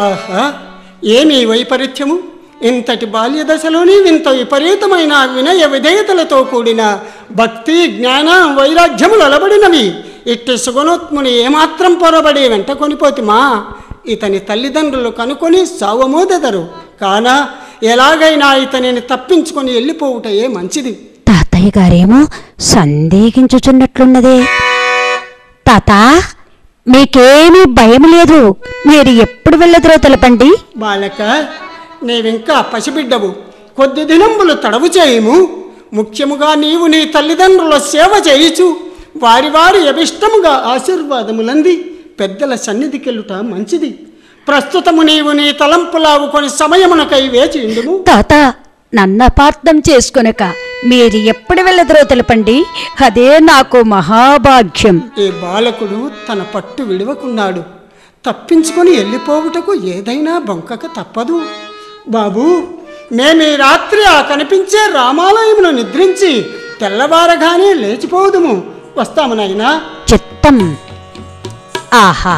ఆహా, ఏమీ వైపరీత్యము! ఇంతటి బాల్య దశలోని ఇంత విపరీతమైన వినయ విధేయతలతో కూడిన భక్తి జ్ఞాన వైరాగ్యములు అలబడినవి. ఇట్టి సుగుణోత్ముని ఏమాత్రం పొరబడి వెంట కొనిపోతిమా? ఇతని తల్లిదండ్రులు కనుకొని సావమోదెదరు. కానా ఎలాగైనా ఇతనిని తప్పించుకొని వెళ్ళిపోవుటయే మంచిది. తాతయ్య గారేమో సందేహించుచున్నట్లున్నదే. తాత, మీకేమీ భయం లేదు, మీరు ఎప్పుడు వెళ్ళదురో తెలపండి. బాలక, నీవింకా పసిబిడ్డవు. కొద్ది దినంబులు తడవు చేయము. ముఖ్యముగా నీవు నీ తల్లిదండ్రుల సేవ చేయుచు వారి వారి అభిష్టముగా ఆశీర్వాదములంది పెద్దల సన్నిధికెళ్ళుట మంచిది. ప్రస్తుతము నీవు నీ తలంపులావు కొని సమయమునకై వేచి ఉండుము. తాత, నన్ను అపార్థం చేసుకొనక మీరు ఎప్పుడు వెళ్ళదురో తెలపండి, అదే నాకు మహాభాగ్యం. ఈ బాలకుడు తన పట్టు విడవకున్నాడు. తప్పించుకొని వెళ్ళిపోవుటకు ఏదైనా బొంకక తప్పదు. బాబు, మేమీ రాత్రి ఆ కనిపించే రామాలయమును నిద్రించి తెల్లవారగానే లేచిపోదుము. వస్తాము నాయనా. చిత్తం. ఆహా,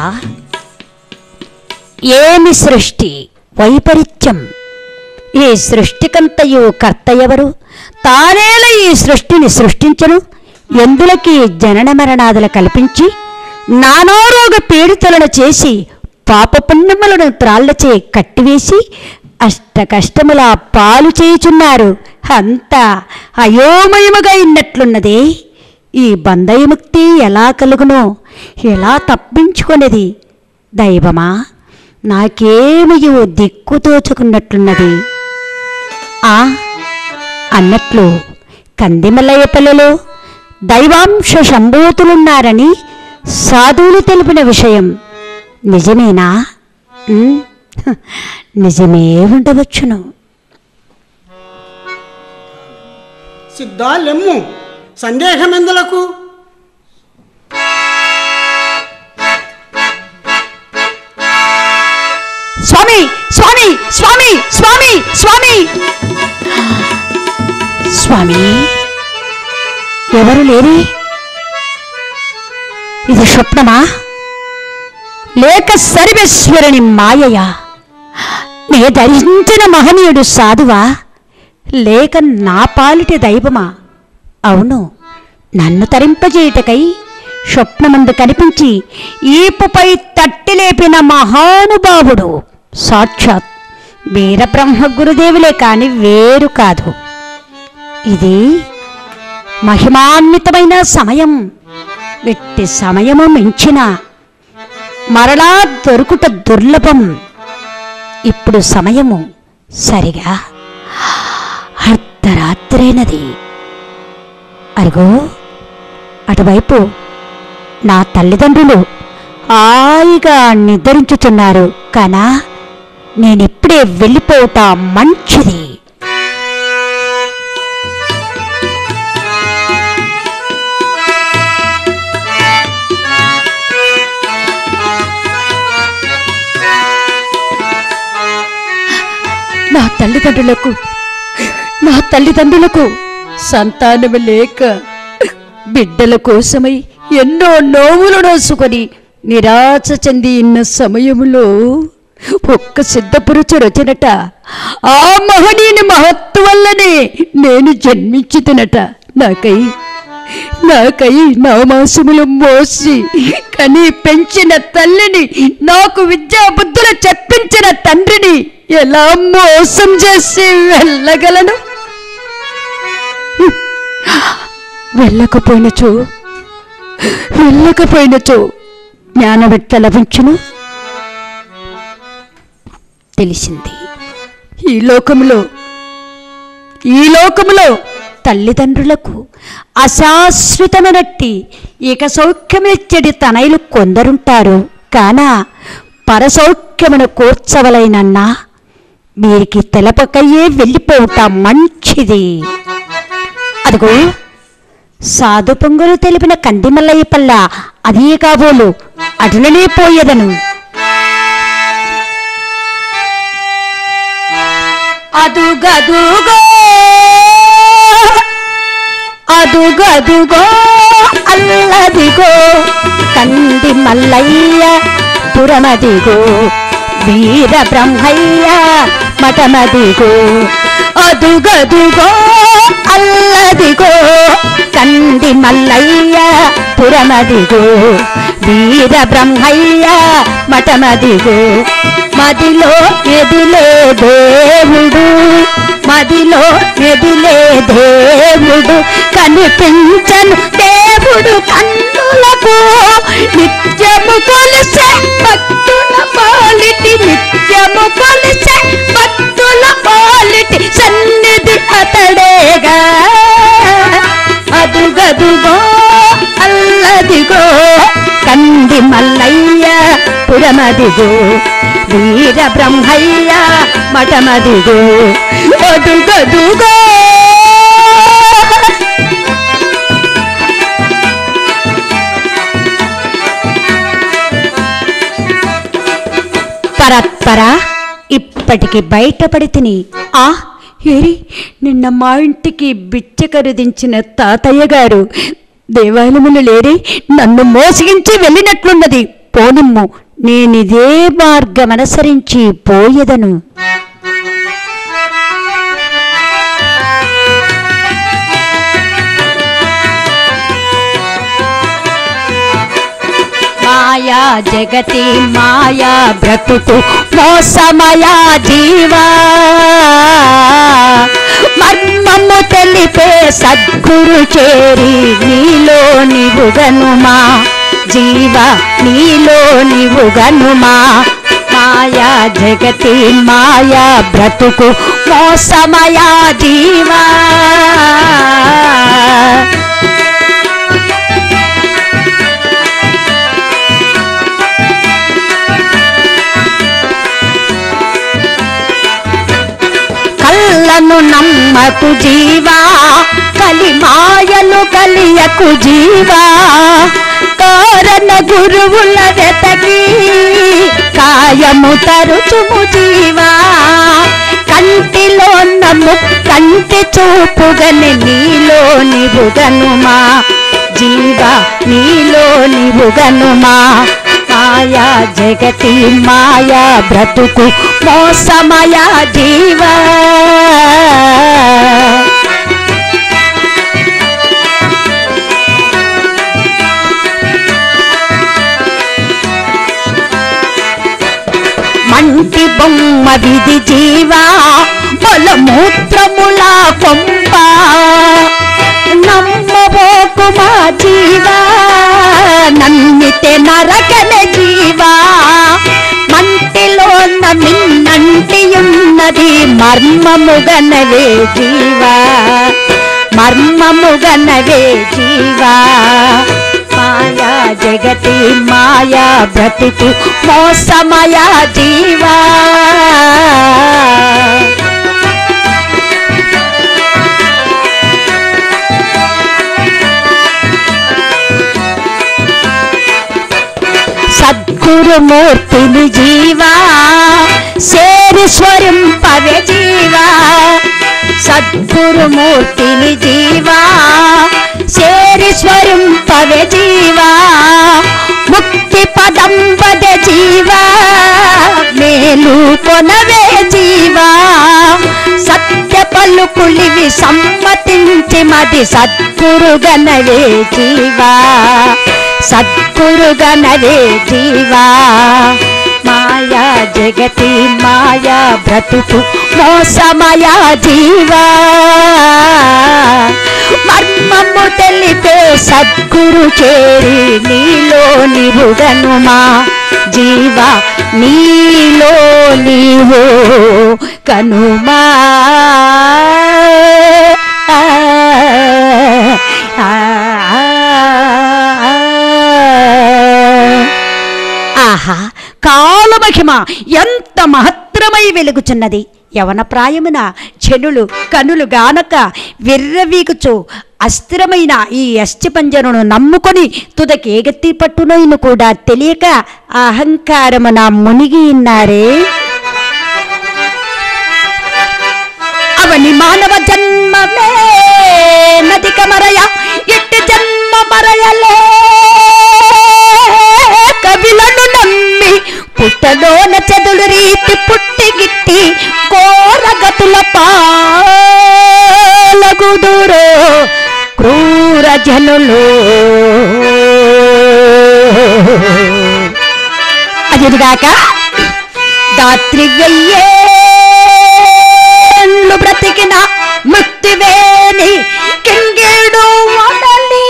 ఏమి సృష్టి వైపరీత్యం! ఈ సృష్టికంతయు కర్త ఎవరు? తానేల ఈ సృష్టిని సృష్టించను. ఎందులకి జనన మరణాదులు కల్పించి నానారోగ పీడితులను చేసి పాపపుణ్యములను త్రాళ్లచే కట్టివేసి అష్ట కష్టముల పాలు చేయుచున్నారు. అంతా అయోమయముగా ఇన్నట్లున్నదే. ఈ బంధయముక్తి ఎలా కలుగునో, ఎలా తప్పించుకునేది? దైవమా, నాకేమయో దిక్కు తోచుకున్నట్లున్నది. అన్నట్లు కందిమల్లయ్యపల్లిలో దైవాంశ సంభూతులున్నారని సాధువులు తెలిపిన విషయం నిజమేనా? నిజమే ఉండవచ్చును. సిద్ధాలెమ్ము, సందేహమెందులకు? స్వామి, స్వామి, స్వామి, స్వామి, స్వామి, స్వామి, ఎవరు లేరి? ఇది స్వప్నమా లేక సర్వేశ్వరుని మాయయా? నే ధరించిన మహనీయుడు సాధువా లేక నా పాలిటి దైవమా? అవును, నన్ను తరింపజేయుటకై స్వప్నమందు కనిపించి ఈపుపై తట్టిలేపిన మహానుభావుడు సాక్షాత్ వీరబ్రహ్మ గురుదేవులే కాని వేరు కాదు. ఇది మహిమాన్వితమైన సమయం. వెట్టి సమయము మించిన మరలా దొరుకుట దుర్లభం. ఇప్పుడు సమయము సరిగా అర్ధరాత్రైనది. అరుగో, అటువైపు నా తల్లిదండ్రులు హాయిగా నిద్రించుచున్నారు. కానా నేనిప్పుడే వెళ్ళిపోతా మంచిది. నా తల్లిదండ్రులకు సంతానము లేక బిడ్డల కోసమై ఎన్నో నోవులు నోసుకొని నిరాశ చెంది ఉన్న సమయములో ఒక్క సిద్ధపురుషుడు వచ్చినట. ఆ మహనీయుని మహత్తు వల్లనే నేను జన్మించుతున్నట. నాకై నవమాసములు మోసి కని పెంచిన తల్లిని, నాకు విద్యా బుద్ధులు చెప్పించిన తండ్రిని ఎలా మోసం చేసి వెళ్ళగలను? వెళ్ళకపోయినచో జ్ఞానవిట్ట లభించును. తెలిసింది, ఈ లోకములో తల్లిదండ్రులకు అశాశ్వతమైనట్టి ఇక సౌఖ్యమిచ్చడి తనయులు కొందరుంటారు. కానా పరసౌఖ్యమును కూర్చవలైనన్నా వీరికి తెలపకయ్యే వెళ్ళిపోతా మంచిది. అదిగో సాధు పొంగులు తెలిపిన కందిమల్లయ్య పల్ల అదే కాబోలు అటులనే పోయేదను. అదుగదుగో అల్లదిగో కంది మల్లయ్య పురమదిగో వీర బ్రహ్మయ్య మఠమదిగో అదుగదుగో అల్లదిగో కంది మల్లయ్య పురమదిగో వీర బ్రహ్మయ్య మఠమదిగో మదిలో మెదిలే దేవుడు మదిలో మెదిలే దేవుడు కనిపించను దేవుడు కన్నులకు నిత్యము కొలిసే భక్తుల పాలిటి నిత్యము కొలిసే భక్తుల పాలిటి సన్నిధి అతడేగా అదుగదుగో అల్లదిగో కంది మల్లయ్య పురమదిగో వీర బ్రహ్మయ్య మఠమదిగో అదుగదుగో పరత్పర ఇప్పటికి బయటపడి తిని ఏరి నిన్న మా ఇంటికి బిచ్చకరుదించిన తాతయ్య గారు దేవాలయములు లేరి నన్ను మోసగించి వెళ్ళినట్లున్నది పోనిమ్ము నేనిదే మార్గమనుసరించి పోయేదను మాయా జగతి మాయా బ్రతుకు మోసమయా జీవా మర్మము తెలిపే సద్గురు చేరి నీలో నివుగనుమా జీవా నీలో నివుగనుమా మాయా జగతి మాయా బ్రతుకు మోసమయా జీవా కళ్ళను నమ్మకు జీవా కలిమాయలు కలియకు జీవా కారణ గురువుల వెతకి కాయము తరుచుము జీవా కంటిలో నమ్ము కంటి చూపుగని నీలో నివుగనుమా జీవా నీలో నివుగనుమా మాయా జగతి మాయా బ్రతుకు మోసమయా జీవా మంటి బొమ్మ విధి జీవా మూత్రముల కొంప నమ్మబోకు మా జీవా నమ్మితే నరకన జీవా మంటిలో మిన్నంటియున్నది మర్మముగనవే జీవా మర్మముగనవే జీవా మాయా జగతి మాయా బ్రతుకు మోసమయా జీవా సద్గురుమూర్తిని జీవా సేరి స్వరింపవే జీవా సద్గురుమూర్తిని జీవా సేరి స్వరింపవే జీవా ముక్తి పదం వద జీవా మేలు కొనవే జీవా సత్య పలుకులివి సమ్మతించి మది సద్గురుగనవే జీవా సద్గురుగనవే జీవా మాయా జగతి మాయా బ్రతుకు మోసమయా జీవా మర్మము తెలిపే సద్గురు చేరి నీలో నివుగనుమా జీవా నీలో నీవు కనుమా ఆహా కాలమహిమ ఎంత మహత్తరమై వెలుగుచున్నది యవన ప్రాయమున చెనులు కనులు గానక విర్రవీగుచు అస్థిరమైన ఈ అస్థిపంజరును నమ్ముకొని తుదకేగెత్తి పట్టునోయిను కూడా తెలియక అహంకారమున మునిగి ఉన్నారే అవని మానవ జన్మమే నదిక మరయ ఎట్టి జన్మ మరయలే కవిలను నమ్మి పుట్టలోన చెదులు రీతి పుట్టిగిట్టి కోరగతుల పాలగుదురో క్రూర జనులు. అదిగాక దాత్రి వెయ్యేళ్ళు బ్రతికిన మృత్యువేని కింగేడు వడలి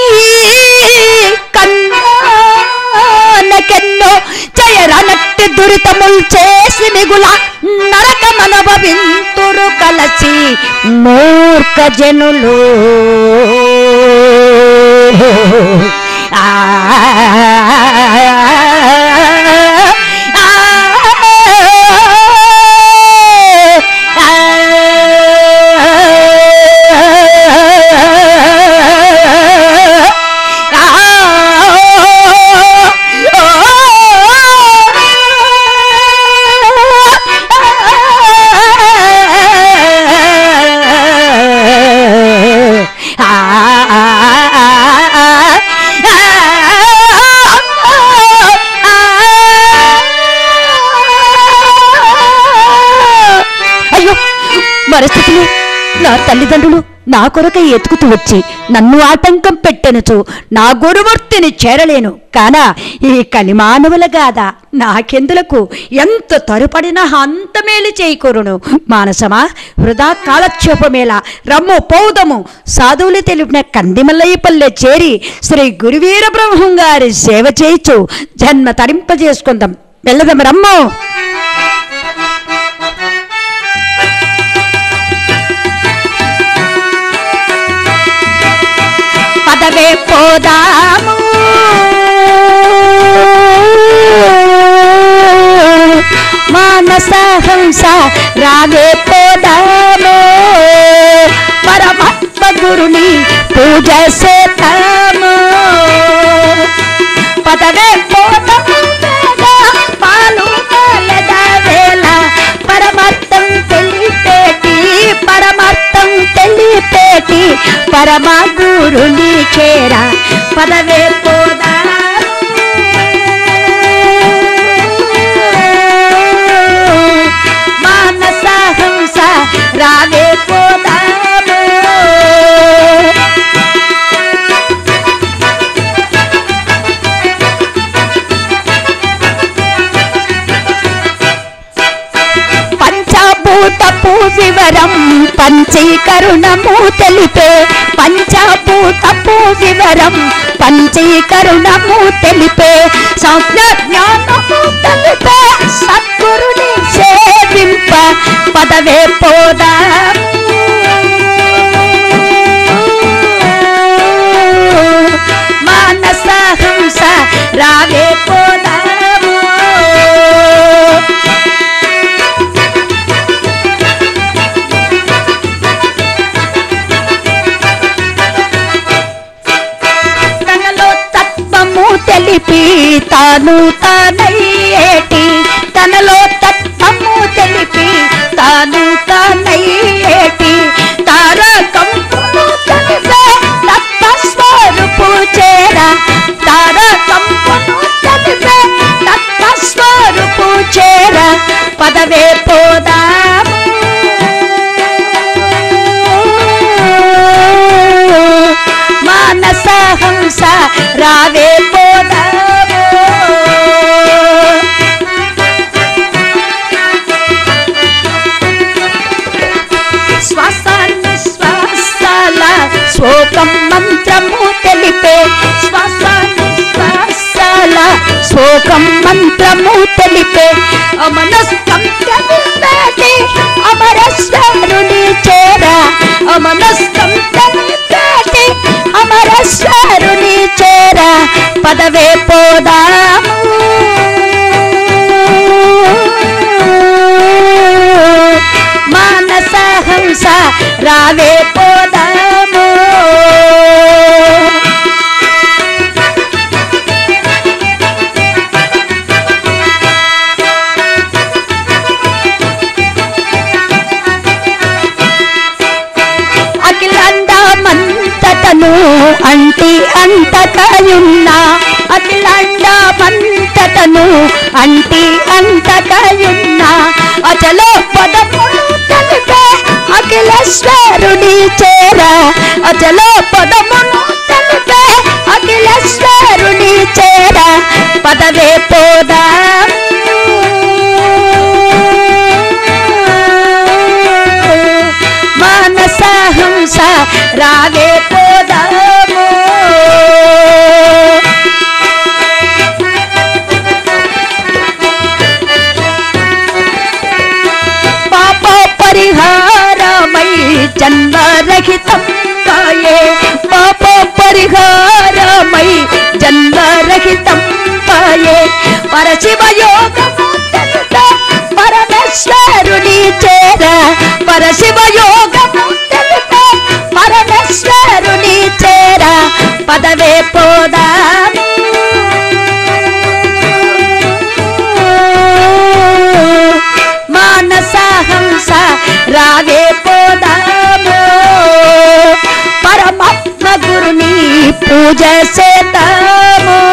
కన్నకెన్నో జయరనట్టి దురితముల్ చేసి మిగుల నరకమనుభవింతురు కలసి మూర్ఖ జనులు. పరిస్థితులు నా తల్లిదండ్రులు నా కొరకై ఎత్తుకుతూ వచ్చి నన్ను ఆటంకం పెట్టెనుచు నా గురుమూర్తిని చేరలేను కానా ఈ కలిమానవుల గాథ నాకెందులకు ఎంత తరుపడినా అంత మేలు చేకూరును. మానసమా వృధా కాలక్షేపమేలా రమ్ము పౌదము సాధువులు తెలిపిన కందిమల్లయ్య పల్లె చేరి శ్రీ గురువీర బ్రహ్మం గారి సేవ చేయిచు జన్మ తరింపజేసుకుందాం. వెళ్ళదాం రమ్మో. పదవే పోదాము మానస హంస రావే పోదాము పరమాత్మ గురుని పూజ చేద్దాము. పదవే పోదాము పాలు వేళ పరమార్థం తెలిపేటి పరమార్థం తెలిపేటి పరమ గురుని చేరా పదవే పోదాము మానస హంస రావే పోదాము. పంచభూతపు వివరం పంచీకరుణము తెలిపే పంచభూతపు వివరం పంచీకరుణము తెలిపే సంజ్ఞ జ్ఞానము తెలిపే సద్గురుని సేవింప పదవే పోదాము మానస హంస రావే పోదాము. తెలిపి తాను తానయ్యేటి తనలో తత్వము తెలిపి తాను తానయ్యేటి తారకంపును తెలిపే తత్వస్వరూపు చేరా తారకంపును తెలిపే తత్వస్వరూపు చేరా పదవే పోదాము మానస హంస రావే పోదాము. శ్వాస నిశ్వాసాల శ్లోకం మంత్రము తెలిపే శ్వాస నిశ్వాసాల శ్లోకం మంత్రము తెలిపే అమనస్కం తెలిపేటి అమరేశ్వరుని చేరా అమనస్కం తెలిపేటి అమరేశ్వరుని చేరా పదవే పోదాము మానస హంస రావే పోదాము. అఖిలాండమంతటను అంటి అంతటయున్నా అఖిలాండమంత ముచ్చటను అంటి అంతకయున్న అచలో పదములు తెలిపే అఖిలేశ్వరుని చేర అచలో పదములు తెలిపే అఖిలేశ్వరుని చేర పదవే పోదా మానసహంస రావే పోదాము పాప పరిహారమై జన్మరహితం కాయే పాప పరిహారమై జన్మరహితం కాయే పరశివయోగము తెలుపే పరమేశ్వరుని చేర పరశివయోగము తెలుపే పరమేశ్వరుని చేర పదవే పోదాము మానసహంస రావే పోదాము పరమాత్మ గురుని పూజ చేద్దాము